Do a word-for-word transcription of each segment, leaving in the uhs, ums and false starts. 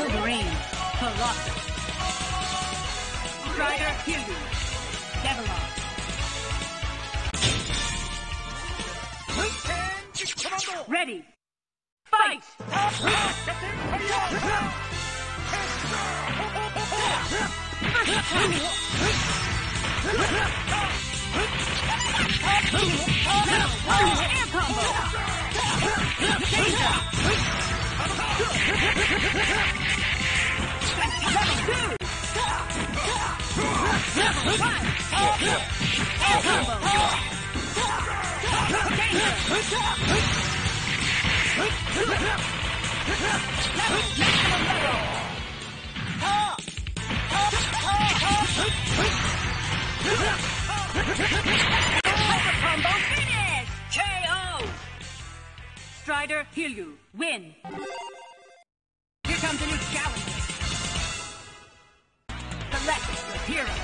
Wolverine. Colossus. Strider, Kiryu. Devilon. Ready. Fight! Air combo! Danger! Level two! Level one! Air combo! Danger! Maximum level! Hyper combo finish! K O! Strider, Hiryu, win! Here comes a new challenger. Select your hero.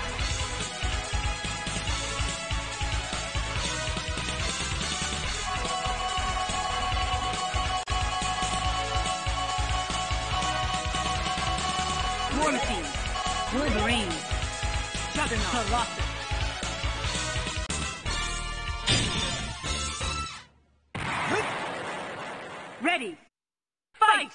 War Machine, Wolverine, Juggernaut, Colossus. Ready, fight!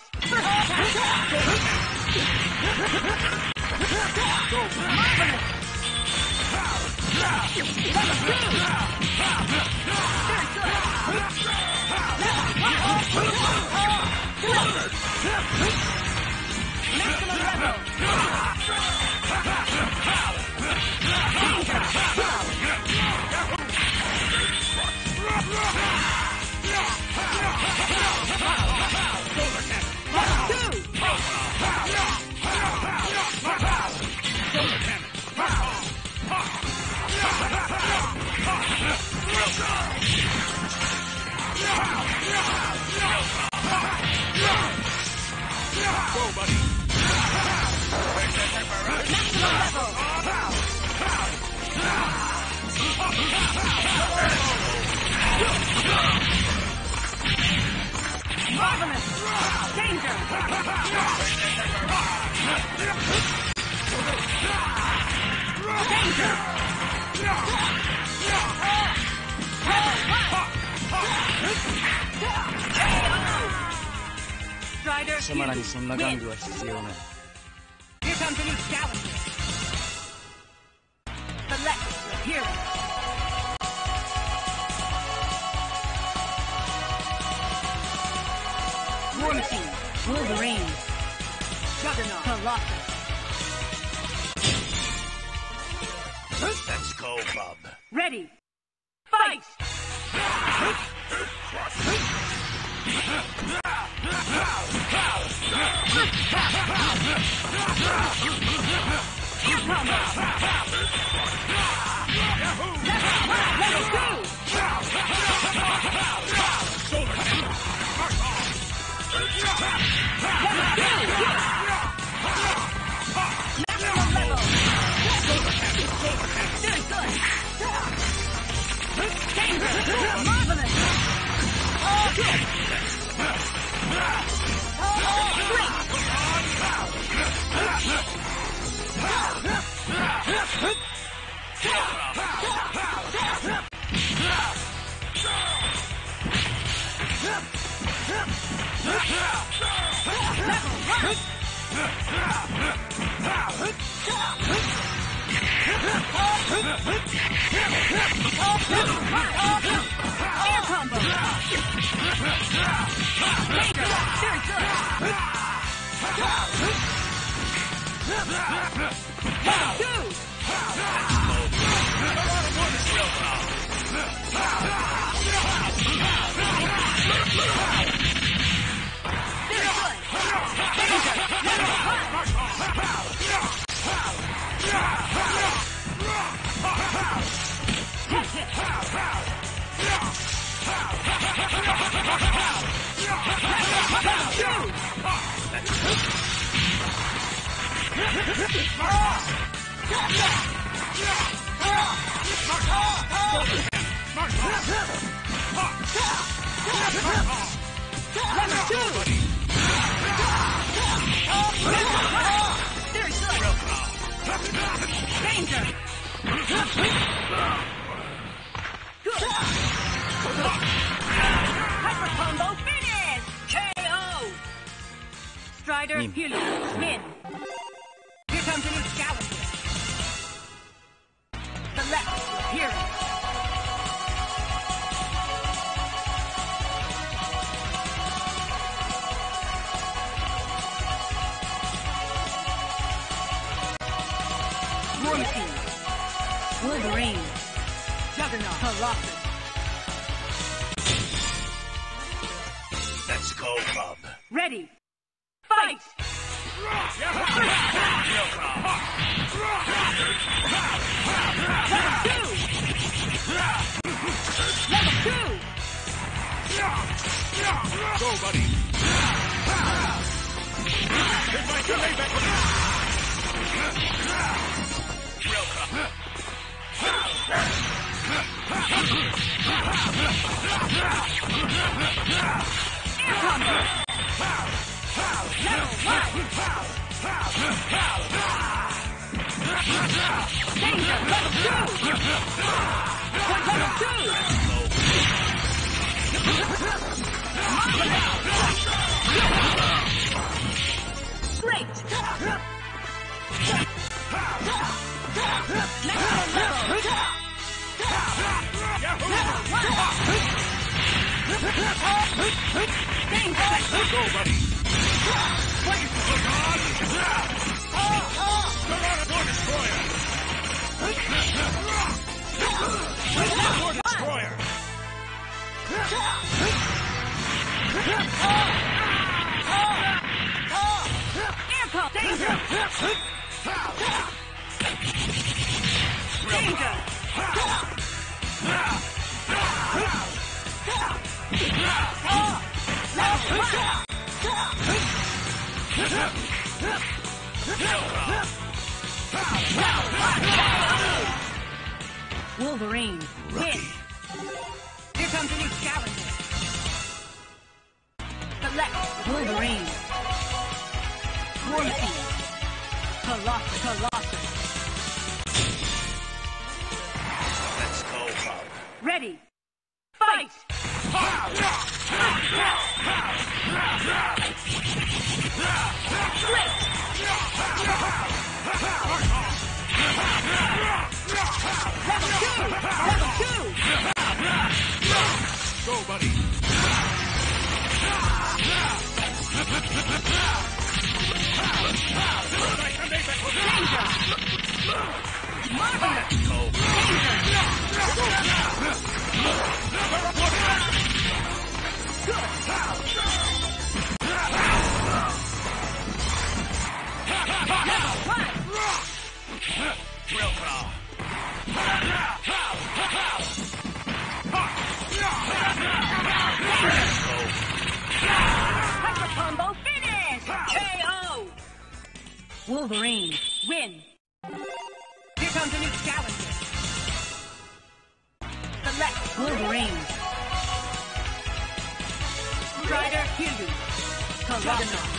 Maximum level! Go, buddy! Maximum level! Marvelous! Danger! Danger! Strider, 貴様らにそんな玩具は必要ない。 Here comes a new challenger. Select your hero. War Machine, Wolverine, Juggernaut, Colossus. Let's go, bub. Ready, fight! Air combo! Level two! Maximum level! Very good! Danger! Marvelous! Great! Air combo! Danger! Very good! Level two! Very good! Danger! Level one! Level two! Very good. Danger. Good. Hyper combo finish. K O. Strider Meme. Fury win. Here comes a new challenger. Select Fury. Morphine. Wolverine. Juggernaut. Colossus. Let's go, Cub. Ready. Fight! Level two! Level two! Go, buddy. Here's my layback. Real Cub. Air combo! Level one! Danger! Level two! Level two! Great! Next level! Level one! Danger! Go, buddy. Wonderful! War Destroyer. War Destroyer. Air pump! Danger! Danger! Level one! Wolverine, win! Here comes a new challenger. Select Wolverine. Morphine. Colossus. Colossus. Let's go, Cub. Ready. Fight! Split! Level two! Level two! Go, buddy. Danger! Marvelous! Go. Level one! Drill Cub. Hyper combo finish! K O! Wolverine, win! Here comes a new challenger. Select Wolverine. Strider Fury. Juggernaut.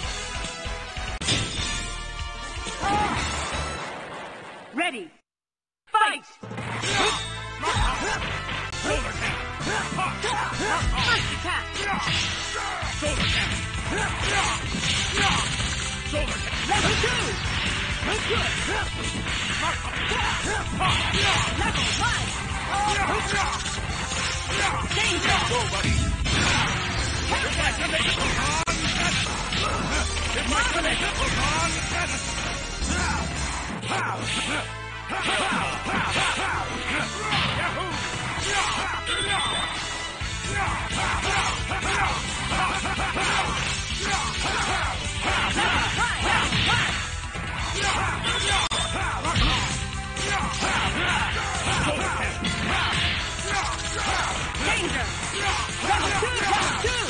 Ready. Fight! First attack. Level two. Good. Level one. Danger. Go, buddy. Danger. Level two. Level two.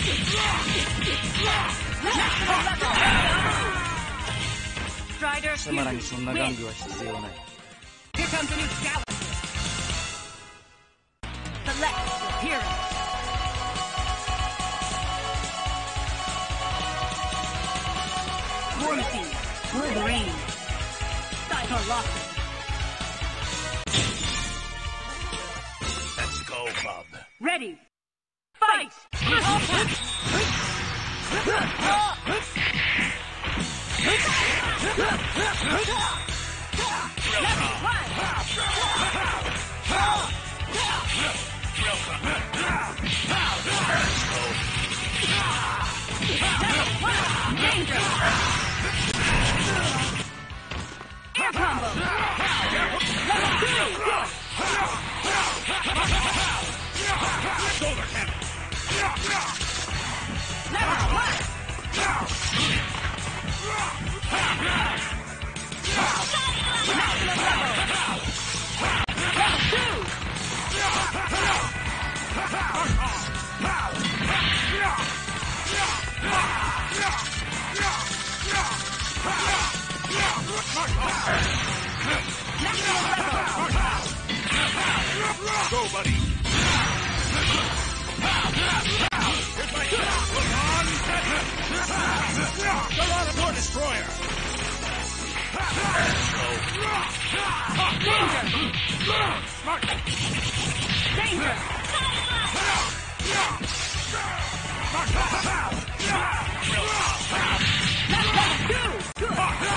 Strider 貴様らに Fuse. そんな Win. 玩具は必要ない。 Here comes a new challenger. Select your hero. War Machine. Wolverine. Colossus. Let's go, bub. Ready. Fight! Level one. Level one. Danger. Air combo. Level two. Shoulder cannon. Level one. Maximum level. Level two. Maximum level. Go, buddy. Here's my Look on. Door Destroyer. Smart. Danger. That's level two. Good.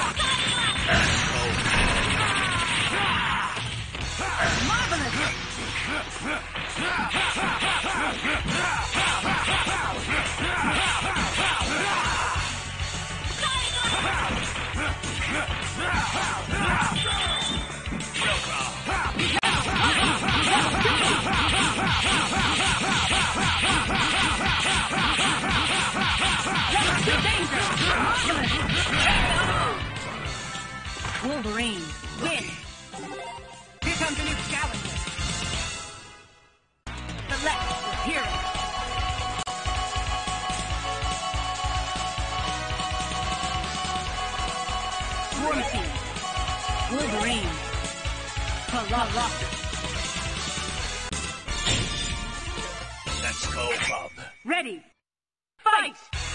Marvelous. Danger. Marvelous. Wolverine. Win. Here comes a new challenger. Select your hero. War Machine. Wolverine. Colossus. Let's go, bub. Ready. Fight!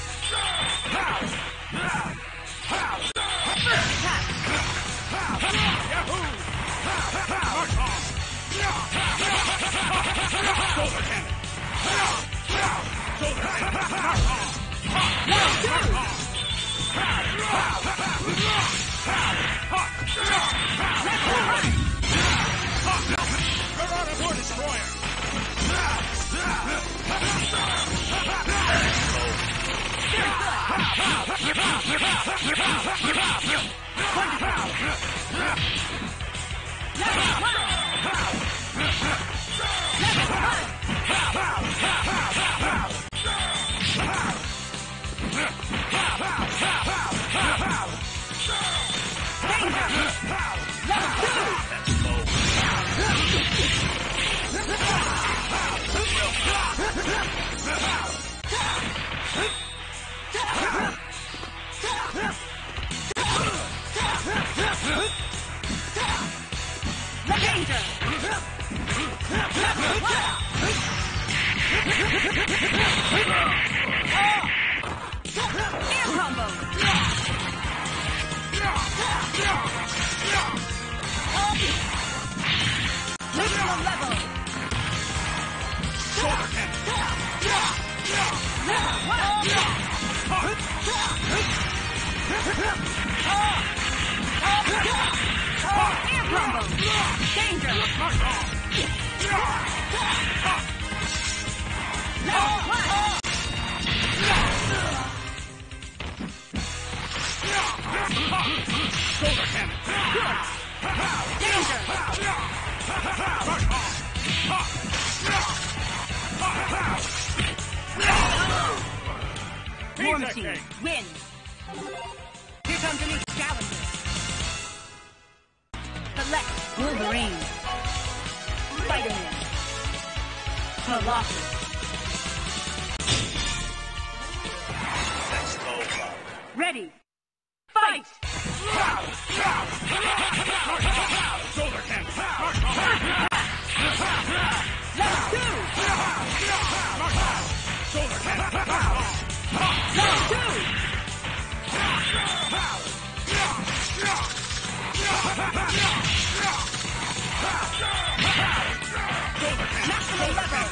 Attack. Shoulder cannon. Shoulder cannon. Level two. Level one. Marauder Door Destroyer. War Machine, win! Here comes a new challenger. Select Wolverine. Spider-Man. Colossus. Ready. Fight! Shoulder cannon. Level two! Shoulder cannon. Level two! Maximum level!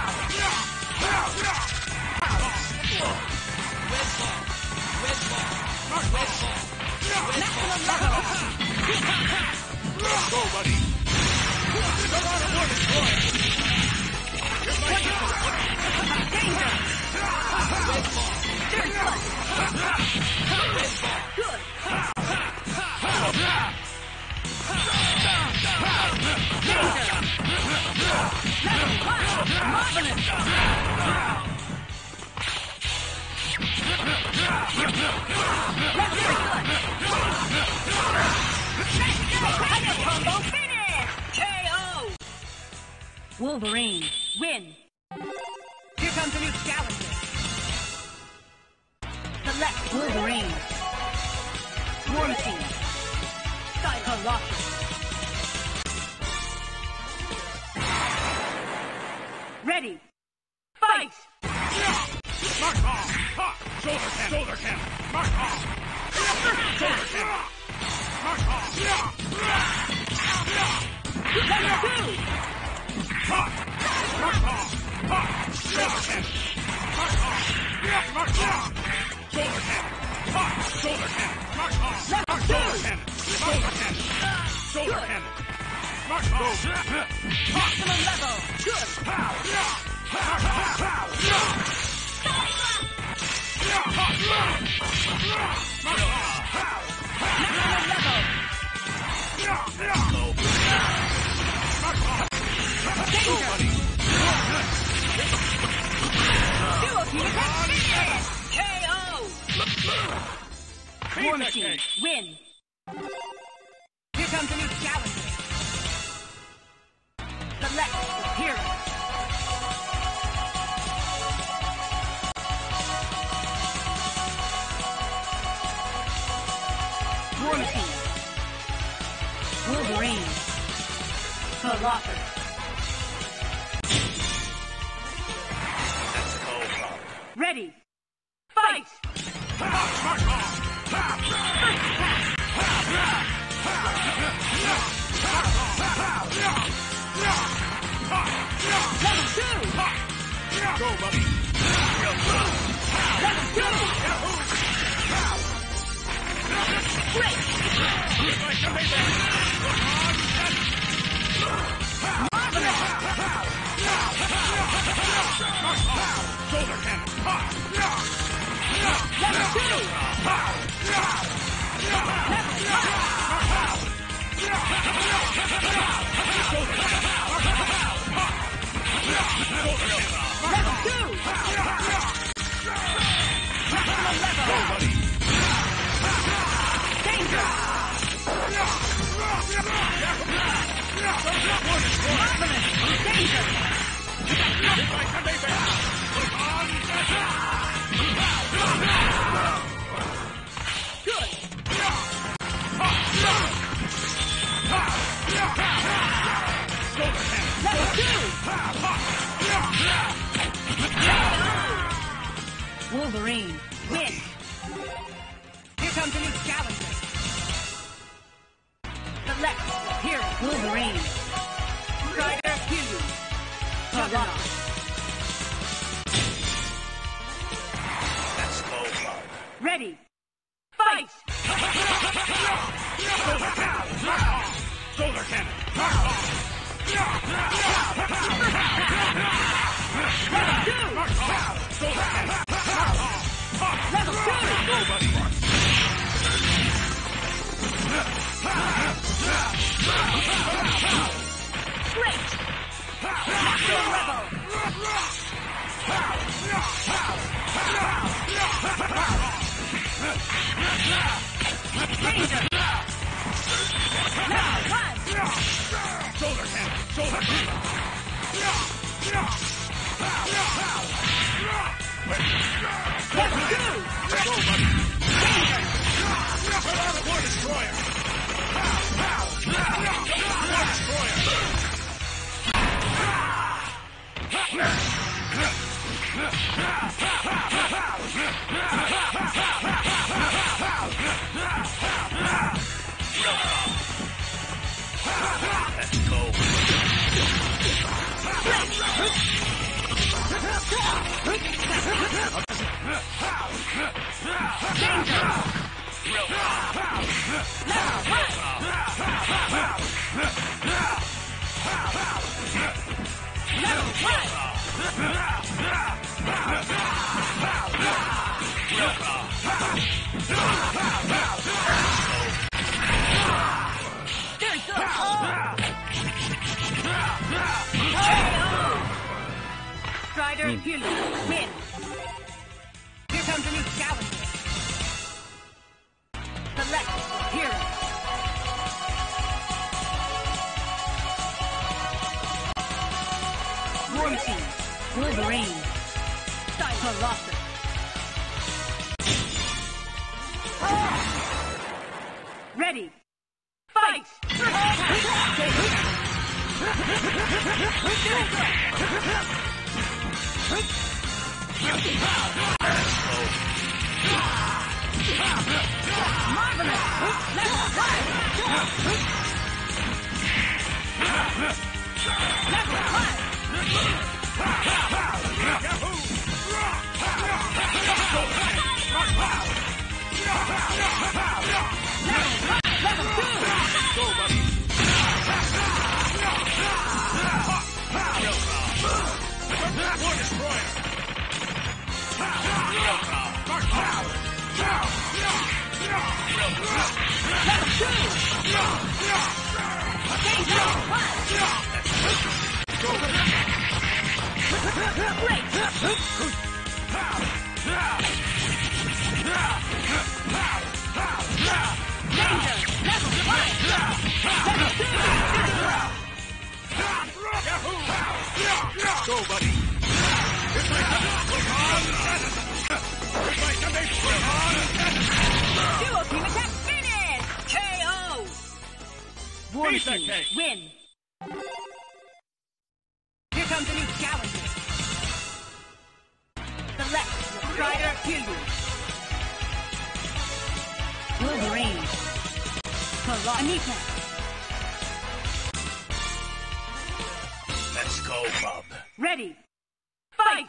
Maximum level! Go, buddy. Danger! Turn plus! Good! Danger! Level one! Marvelous! That's very good! Tiger combo finish! K O! Wolverine, win! Here comes a new challenger. Select Wolverine. War Machine. Colossus. Ready. Fight! Mark off. Ha! Shoulder cannon. Shoulder cannon. Mark off. Shoulder cannon. Mark off. Level two! Ha! Mark off. Ha! Shoulder cannon. Mark off. Mark off. Shoulder cannon. Ha! Shoulder cannon. Mark off. Level Shoulder two! cannon. Shoulder cannon. Shoulder cannon. Mark off. Maximum level! Good! Mark off. War Machine, win! Here comes a new challenger. Select hero. War Machine. Wolverine. Colossus. Ready. Fight! Level two! Go, buddy. Level two! Great! Marvelous! Shoulder cannon. Level two! Level two! Maximum level! Danger! Marvelous! Danger! Good! Level two! Wolverine, win! Here comes a new challenger. Select hero. Wolverine. Strider Fury. Juggernaut. That's low blow. Ready. Fight! Shoulder cannon. Shoulder cannon. Level two! Shoulder cannon. Level two! Go, buddy. Great! Maximum level! Danger! Level one! Shoulder cannon. Shoulder cannon. Level two! Go, buddy. War Destroyer! War Let's go. Strider Helios win. Here comes a new challenger. Select hero. War Machine, Wolverine, Colossus. Ready, fight! Marvelous! Level one! Level one! Level two! Go, buddy! War Destroyer! Level two! Danger one! Great! Danger! Level one! Level two! Go, buddy! It's my Sunday! Duo team attack finish! K O! War Machine win! Here comes a new challenger. Select Strider Helios. Wolverine. Anita. Let's go, bub. Ready. Fight!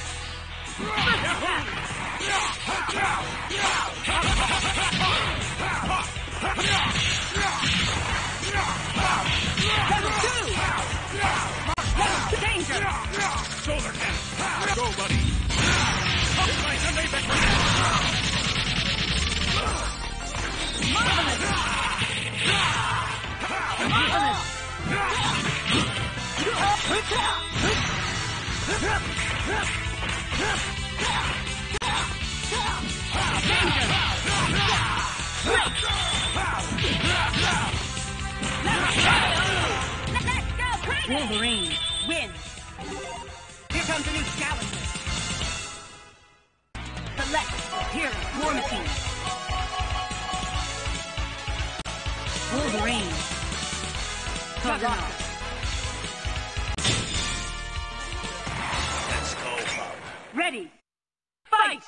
Level two! Level two! Danger! Solar cannon! Go, buddy! It's my Sunday victory! Marvelous! Marvelous! Wolverine wins. Here comes a new challenger. Select hero. War Machine. Wolverine. Colossus. Let's go, bub. Ready. Fight!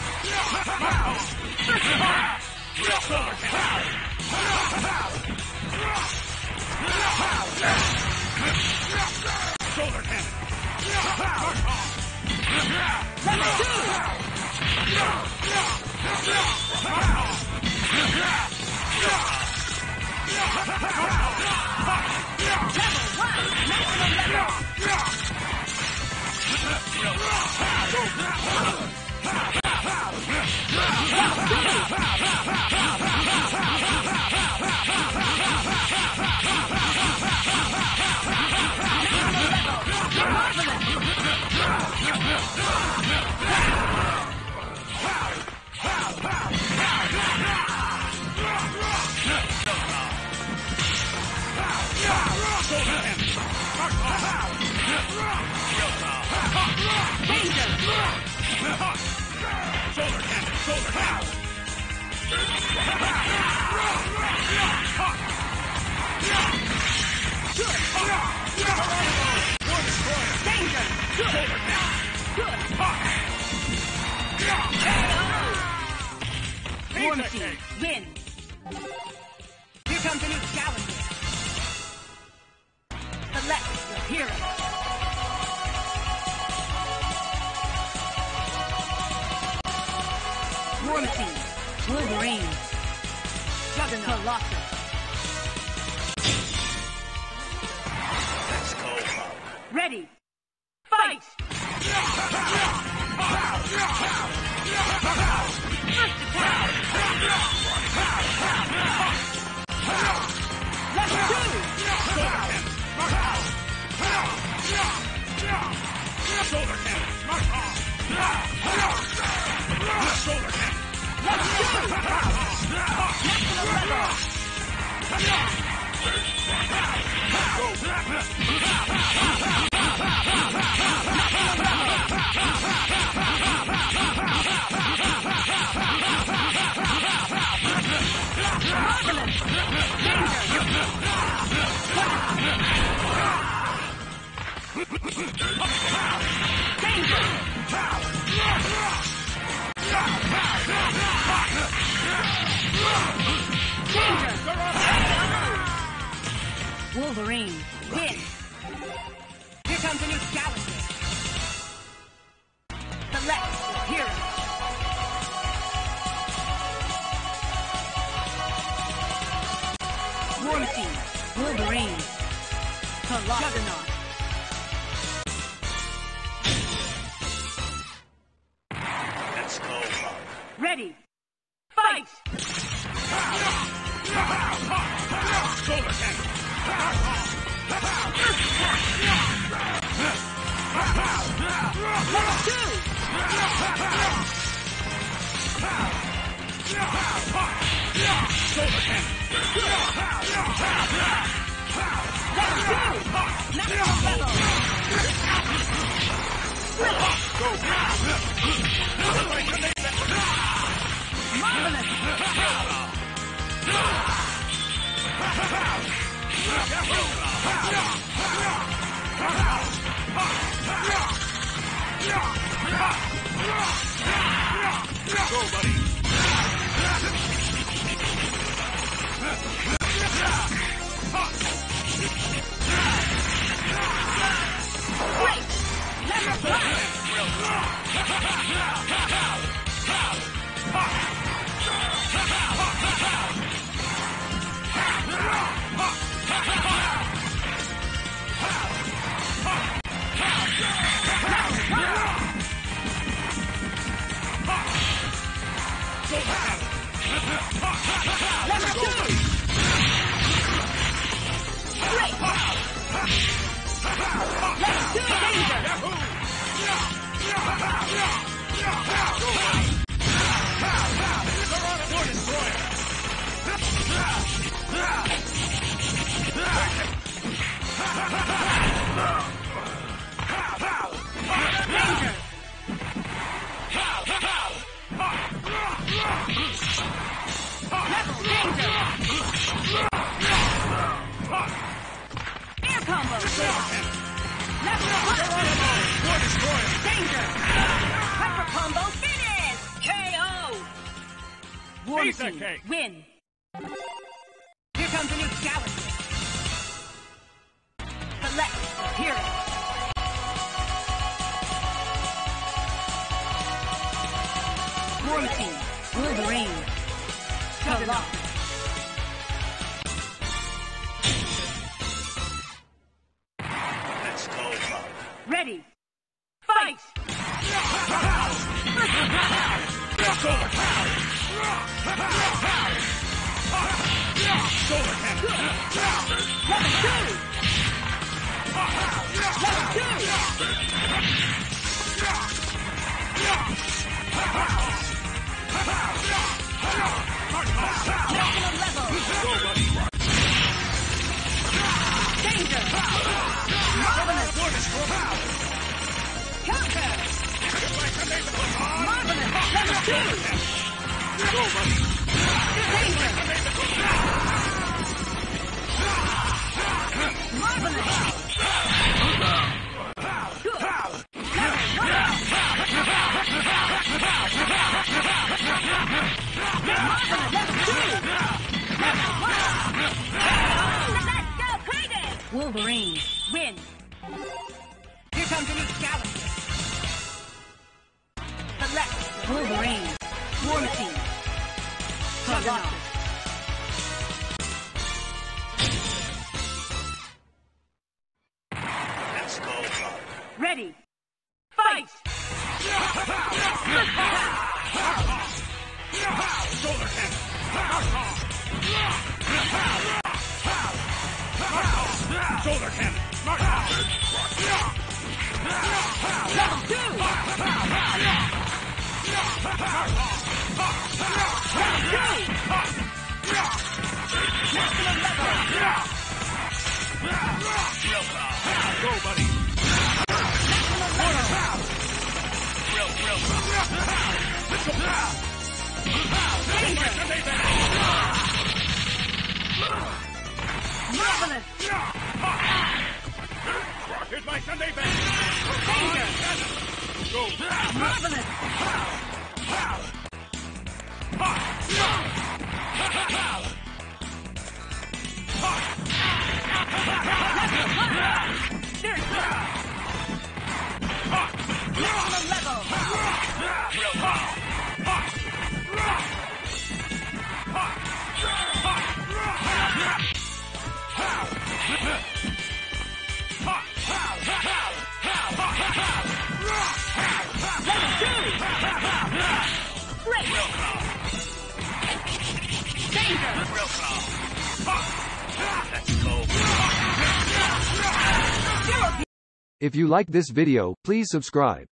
Solar cannon! Solar cannon! Level two! Level one! Maximum level! One team win. Here comes a new challenger. Select your hero. One team Wolverine. Juggernaut. Colossus. Let's go. Ready. Fight! First attack! Level two! Shoulder cannon! Shoulder cannon! Level two! Maximum level! Wolverine, win! Here comes a new challenger. Select your hero. One team, Wolverine. Colossus. Juggernaut. Let's go. Ready. Fight! Shoulder cannon! Level two! Shoulder cannon! Level two! Maximum level! Marvelous! Go, buddy! Great! Level five! Level two! Great! Level two danger! Air combo! Level one! Danger! Hyper combo finish! K O! One Piece of team cake. win! Here comes a new challenger. Select your hero. One team Wolverine. Colossus. Let's go. Ready. Fight! Shoulder cannon! Shoulder cannon! Level two! Level two! Maximum level! Danger! Marvelous! Counter! Marvelous! Level two! Go, buddy! Wolverine, win! Here comes a new challenger. Select Wolverine, War Machine, Colossus. Let's go, Hulk. Ready, fight! Shoulder cannon. Shoulder cannon. Level two! Maximum level! Go, buddy. Marvelous! Here's my Sunday best. Go. Marvelous! Maximum level! Great! Danger! Let's go. If you like this video, please subscribe.